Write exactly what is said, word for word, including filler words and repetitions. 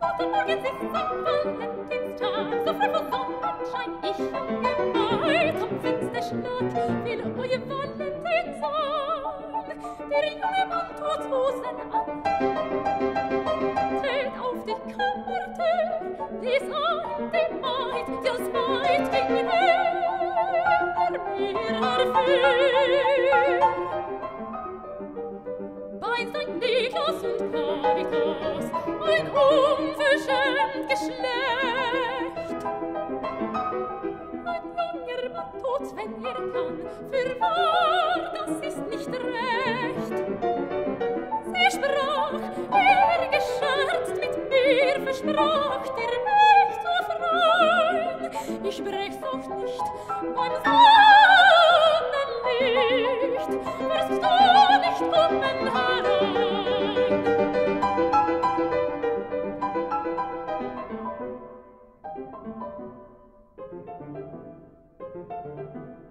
guten Morgen ist Sankt Valentinstag, so früh vor Sonnenschein, ich ungemalt am Fenster schlag, will euer Valentin sein. Der junge Mann tut Hosen an, tritt auf die Kammertür, lies an die Maid, die als Maid gegenüber mir erfüllt. Bei Sankt Niklas und Caritas ein unverschämt Geschlecht. Ein junger Mann tut, wenn er kann, fürwahr, das ist nicht recht. Sie sprach, er gescherzt mit mir, versprach der mich zu freuen. Ich sprech's auch nicht beim Sonnenlicht, wirst du nicht kommen herein. Thank you.